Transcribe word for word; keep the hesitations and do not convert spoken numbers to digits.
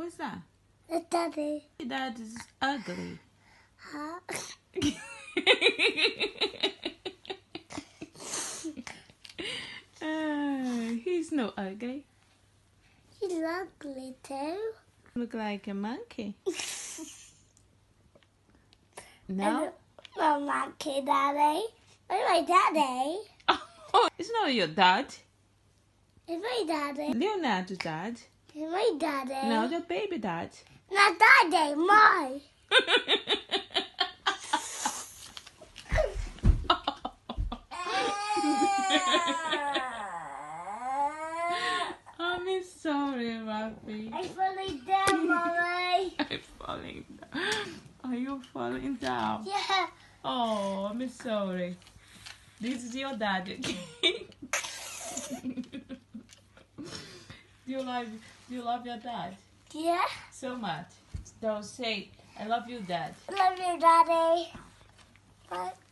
What's that? The daddy. Dad is ugly. Huh? uh, he's not ugly. He's ugly too. Look like a monkey. No? No monkey, daddy. Where's my daddy? Oh, it's not your dad. It's my daddy. Leonardo's dad. It's my daddy. No, the baby dad. Not daddy, mine. I'm sorry, Rafi. I'm falling down, Mommy. I'm falling down. Are you falling down? Yeah. Oh, I'm sorry. This is your dad. Do you love do you love your dad Yeah. so much? Don't say I love you, Dad. Love you, daddy. Bye.